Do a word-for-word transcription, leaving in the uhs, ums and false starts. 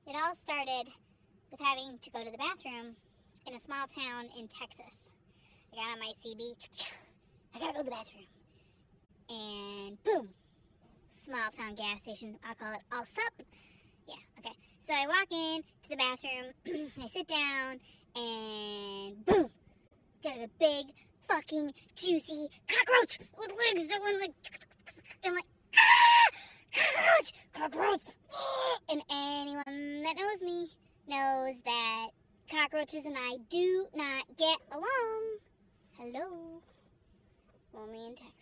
It all started with having to go to the bathroom in a small town in Texas. I got on my C B. I gotta go to the bathroom. And boom. Small town gas station. I'll call it all sup. Yeah, okay. So I walk in to the bathroom. I sit down. And boom. There's a big, fucking, juicy cockroach with legs that went like... I'm like, ah! Cockroach! Cockroach! And anyone that knows me knows that cockroaches and I do not get along. Hello. Only in Texas.